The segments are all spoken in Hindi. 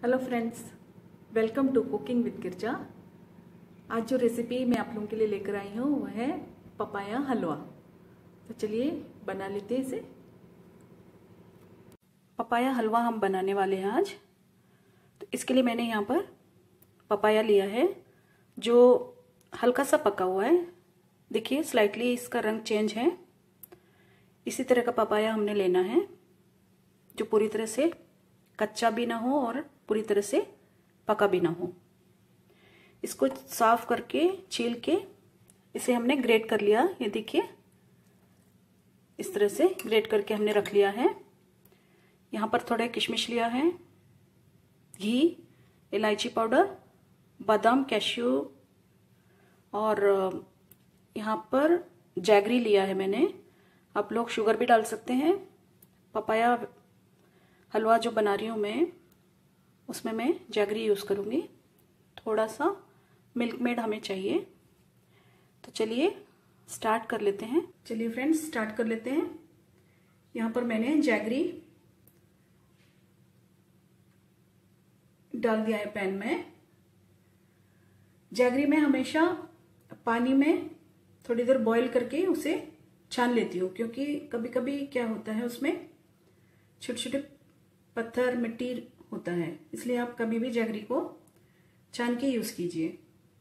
Hello friends, welcome to cooking with Girja. आज जो रेसिपी मैं आप लोगों के लिए लेकर आई हूँ वह है पपाया हलवा। तो चलिए बना लेते हैं इसे। पपाया हलवा हम बनाने वाले हैं आज। तो इसके लिए मैंने यहाँ पर पपाया लिया है जो हल्का सा पका हुआ है। देखिए स्लाइटली इसका रंग चेंज है। इसी तरह का पपाया हमने लेना है जो पूरी तरह से कच्चा भी ना हो और पूरी तरह से पका भी ना हो। इसको साफ करके छील के इसे हमने ग्रेट कर लिया। ये देखिए इस तरह से ग्रेट करके हमने रख लिया है। यहाँ पर थोड़े किशमिश लिया है, घी, इलायची पाउडर, बादाम, कैश्यू और यहाँ पर जैगरी लिया है मैंने। आप लोग शुगर भी डाल सकते हैं। पपाया हलवा जो बना रही हूँ मैं उसमें मैं जैगरी यूज़ करूँगी। थोड़ा सा मिल्क मेड हमें चाहिए। तो चलिए स्टार्ट कर लेते हैं। चलिए फ्रेंड्स स्टार्ट कर लेते हैं। यहाँ पर मैंने जैगरी डाल दिया है पैन में। जैगरी में हमेशा पानी में थोड़ी देर बॉईल करके उसे छान लेती हूँ, क्योंकि कभी कभी क्या होता है उसमें छोटे छोटे पत्थर मिट्टी होता है, इसलिए आप कभी भी जैगरी को छान के यूज कीजिए।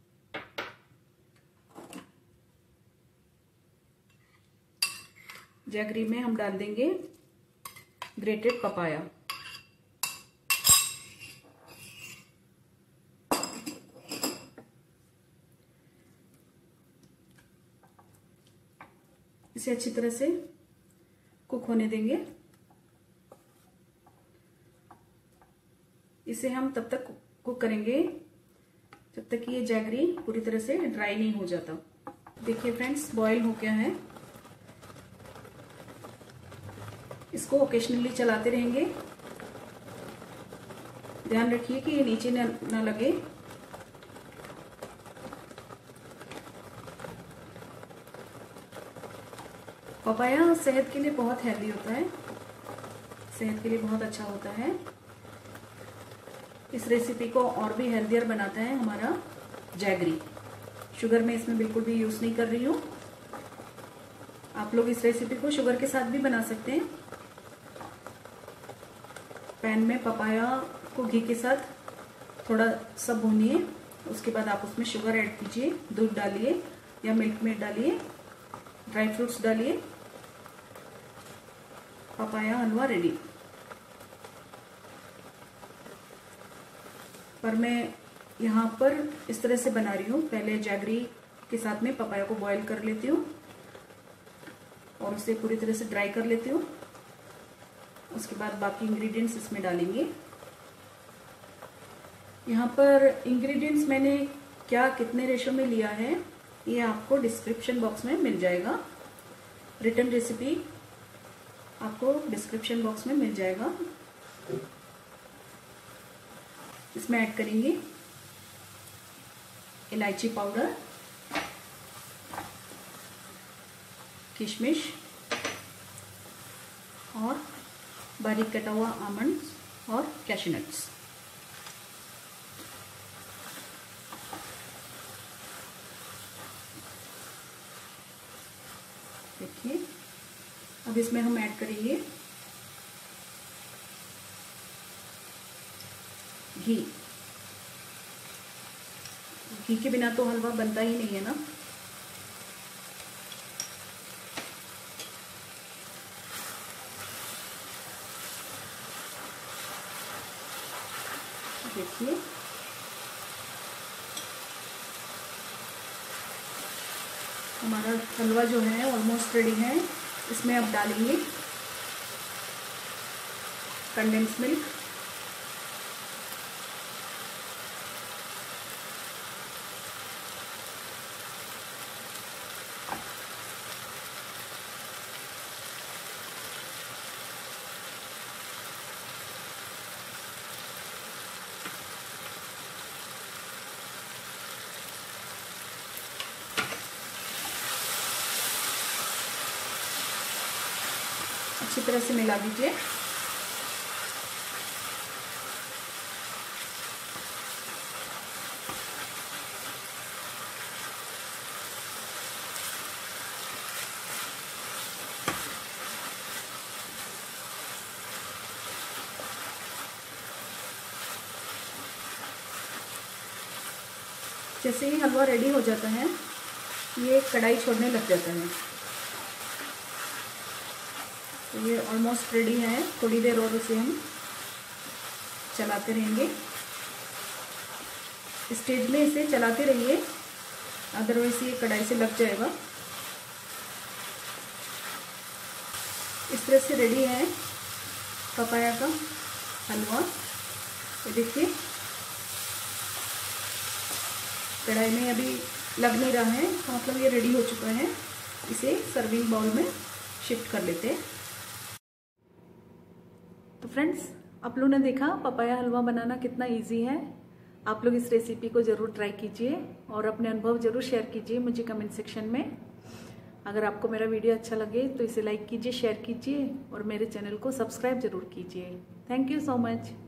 जैगरी में हम डाल देंगे ग्रेटेड पपाया। इसे अच्छी तरह से कुक होने देंगे। इसे हम तब तक कुक करेंगे जब तक कि ये जैगरी पूरी तरह से ड्राई नहीं हो जाता। देखिए फ्रेंड्स बॉईल हो गया है। इसको ओकेशनली चलाते रहेंगे। ध्यान रखिए कि ये नीचे ना लगे। पपाया सेहत के लिए बहुत हेल्दी होता है, सेहत के लिए बहुत अच्छा होता है। इस रेसिपी को और भी हेल्दियर बनाता है हमारा जैगरी। शुगर में इसमें बिल्कुल भी यूज नहीं कर रही हूँ। आप लोग इस रेसिपी को शुगर के साथ भी बना सकते हैं। पैन में पपाया को घी के साथ थोड़ा सा भूनिए। उसके बाद आप उसमें शुगर ऐड कीजिए, दूध डालिए या मिल्क मेड डालिए, ड्राई फ्रूट्स डालिए। पपाया हलवा रेडी। पर मैं यहाँ पर इस तरह से बना रही हूँ। पहले जैगरी के साथ में पपाया को बॉईल कर लेती हूँ और उसे पूरी तरह से ड्राई कर लेती हूँ। उसके बाद बाकी इंग्रेडिएंट्स इसमें डालेंगे। यहाँ पर इंग्रेडिएंट्स मैंने क्या कितने रेशो में लिया है ये आपको डिस्क्रिप्शन बॉक्स में मिल जाएगा। रिटन रेसिपी आपको डिस्क्रिप्शन बॉक्स में मिल जाएगा। इसमें ऐड करेंगे इलायची पाउडर, किशमिश और बारीक कटा हुआ आमंड्स और कैश्यू नट्स। देखिए अब इसमें हम ऐड करेंगे घी। घी के बिना तो हलवा बनता ही नहीं है ना। देखिए हमारा हलवा जो है ऑलमोस्ट रेडी है। इसमें अब डालेंगे कंडेंस्ड मिल्क, अच्छी तरह से मिला दीजिए। जैसे ही हलवा रेडी हो जाता है ये कढ़ाई छोड़ने लग जाता है। तो ये ऑलमोस्ट रेडी है। थोड़ी देर और इसे हम चलाते रहेंगे। स्टेज में इसे चलाते रहिए, अदरवाइज ये कढ़ाई से लग जाएगा। इस तरह से रेडी है पपाया का हलवा। ये देखिए कढ़ाई में अभी लग नहीं रहा है, तो मतलब ये रेडी हो चुका है। इसे सर्विंग बाउल में शिफ्ट कर लेते हैं। तो फ्रेंड्स, आप लोगों ने देखा पपाया हलवा बनाना कितना इजी है। आप लोग इस रेसिपी को ज़रूर ट्राई कीजिए और अपने अनुभव ज़रूर शेयर कीजिए मुझे कमेंट सेक्शन में। अगर आपको मेरा वीडियो अच्छा लगे तो इसे लाइक कीजिए, शेयर कीजिए और मेरे चैनल को सब्सक्राइब ज़रूर कीजिए। Thank you so much.